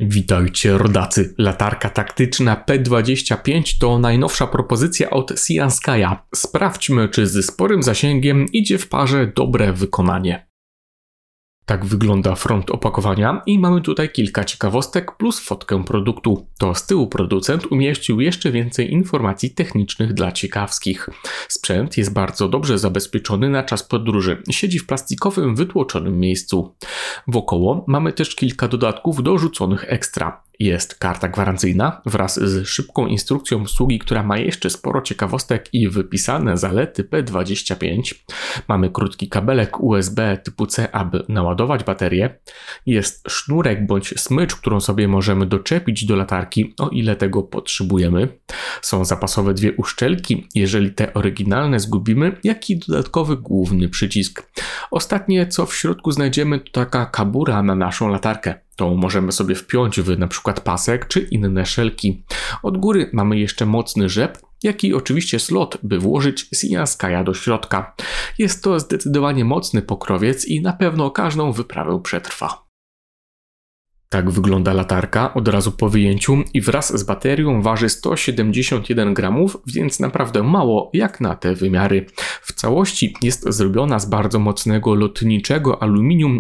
Witajcie rodacy, latarka taktyczna P25 to najnowsza propozycja od Scienskaja. Sprawdźmy, czy ze sporym zasięgiem idzie w parze dobre wykonanie. Tak wygląda front opakowania i mamy tutaj kilka ciekawostek plus fotkę produktu. To z tyłu producent umieścił jeszcze więcej informacji technicznych dla ciekawskich. Sprzęt jest bardzo dobrze zabezpieczony na czas podróży. Siedzi w plastikowym, wytłoczonym miejscu. Wokoło mamy też kilka dodatków dorzuconych ekstra. Jest karta gwarancyjna wraz z szybką instrukcją obsługi, która ma jeszcze sporo ciekawostek i wypisane zalety P25. Mamy krótki kabelek USB typu C, aby naładować baterię. Jest sznurek bądź smycz, którą sobie możemy doczepić do latarki, o ile tego potrzebujemy. Są zapasowe dwie uszczelki, jeżeli te oryginalne zgubimy, jak i dodatkowy główny przycisk. Ostatnie, co w środku znajdziemy, to taka kabura na naszą latarkę. To możemy sobie wpiąć w np. pasek czy inne szelki. Od góry mamy jeszcze mocny rzep, jak i oczywiście slot, by włożyć Scienskaja do środka. Jest to zdecydowanie mocny pokrowiec i na pewno każdą wyprawę przetrwa. Tak wygląda latarka od razu po wyjęciu i wraz z baterią waży 171 gramów, więc naprawdę mało jak na te wymiary. W całości jest zrobiona z bardzo mocnego lotniczego aluminium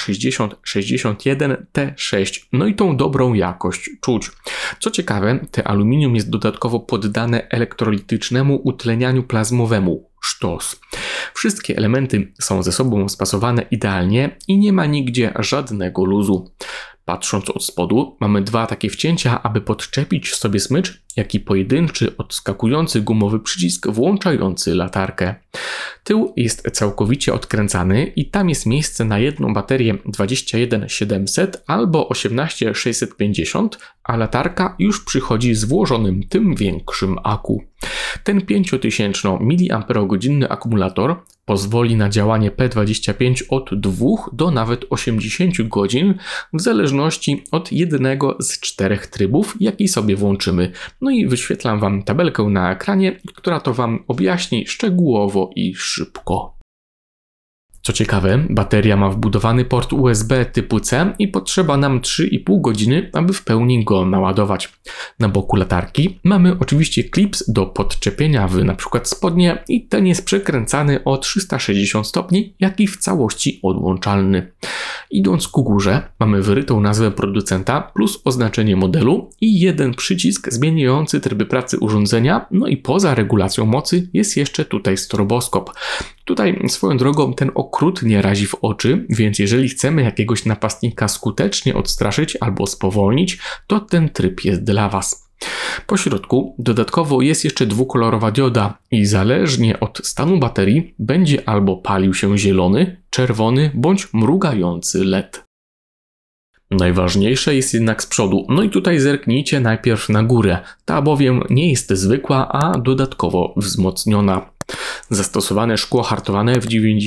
A6061T6. No i tą dobrą jakość czuć. Co ciekawe, te aluminium jest dodatkowo poddane elektrolitycznemu utlenianiu plazmowemu. Sztos. Wszystkie elementy są ze sobą spasowane idealnie i nie ma nigdzie żadnego luzu. Patrząc od spodu, mamy dwa takie wcięcia, aby podczepić sobie smycz, jak i pojedynczy, odskakujący gumowy przycisk włączający latarkę. Tył jest całkowicie odkręcany i tam jest miejsce na jedną baterię 21700 albo 18650, a latarka już przychodzi z włożonym tym większym aku. Ten 5000 mAh akumulator pozwoli na działanie P25 od 2 do nawet 80 godzin, w zależności od jednego z 4 trybów, jaki sobie włączymy. No i wyświetlam Wam tabelkę na ekranie, która to Wam objaśni szczegółowo i szybko. Co ciekawe, bateria ma wbudowany port USB typu C i potrzeba nam 3,5 godziny, aby w pełni go naładować. Na boku latarki mamy oczywiście klips do podczepienia w np. spodnie i ten jest przekręcany o 360 stopni, jak i w całości odłączalny. Idąc ku górze, mamy wyrytą nazwę producenta plus oznaczenie modelu i jeden przycisk zmieniający tryby pracy urządzenia, no i poza regulacją mocy jest jeszcze tutaj stroboskop. Tutaj swoją drogą ten okrutnie razi w oczy, więc jeżeli chcemy jakiegoś napastnika skutecznie odstraszyć albo spowolnić, to ten tryb jest dla Was. Po środku dodatkowo jest jeszcze dwukolorowa dioda i zależnie od stanu baterii będzie albo palił się zielony, czerwony bądź mrugający LED. Najważniejsze jest jednak z przodu, no i tutaj zerknijcie najpierw na górę, ta bowiem nie jest zwykła, a dodatkowo wzmocniona. Zastosowane szkło hartowane w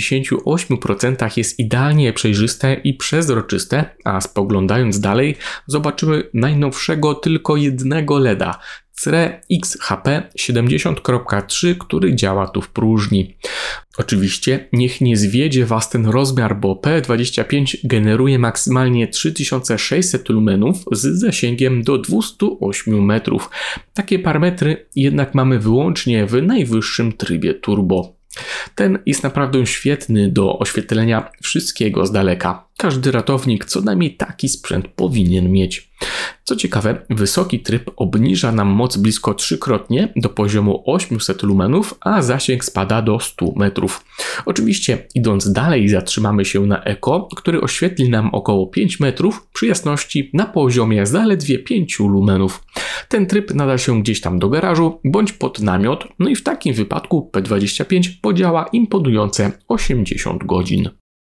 98% jest idealnie przejrzyste i przezroczyste, a spoglądając dalej zobaczymy najnowszego tylko jednego LEDa, CRE XHP 70.3, który działa tu w próżni. Oczywiście niech nie zwiedzie Was ten rozmiar, bo P25 generuje maksymalnie 3600 lumenów z zasięgiem do 208 metrów. Takie parametry jednak mamy wyłącznie w najwyższym trybie turbo. Ten jest naprawdę świetny do oświetlenia wszystkiego z daleka. Każdy ratownik co najmniej taki sprzęt powinien mieć. Co ciekawe, wysoki tryb obniża nam moc blisko 3-krotnie do poziomu 800 lumenów, a zasięg spada do 100 metrów. Oczywiście idąc dalej zatrzymamy się na Eco, który oświetli nam około 5 metrów przy jasności na poziomie zaledwie 5 lumenów. Ten tryb nada się gdzieś tam do garażu bądź pod namiot, no i w takim wypadku P25 podziała imponujące 80 godzin.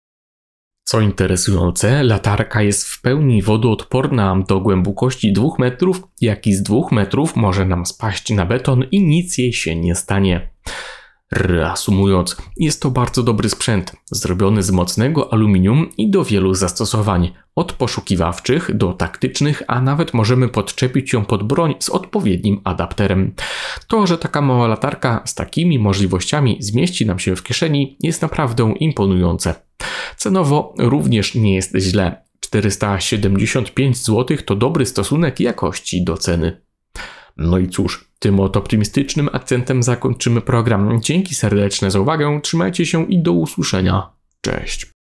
Co interesujące, latarka jest w pełni wodoodporna do głębokości 2 metrów, jak i z 2 metrów może nam spaść na beton i nic jej się nie stanie. Reasumując, jest to bardzo dobry sprzęt, zrobiony z mocnego aluminium i do wielu zastosowań, od poszukiwawczych do taktycznych, a nawet możemy podczepić ją pod broń z odpowiednim adapterem. To, że taka mała latarka z takimi możliwościami zmieści nam się w kieszeni, jest naprawdę imponujące. Cenowo również nie jest źle. 475 zł to dobry stosunek jakości do ceny. No i cóż, tym oto optymistycznym akcentem zakończymy program. Dzięki serdeczne za uwagę, trzymajcie się i do usłyszenia. Cześć.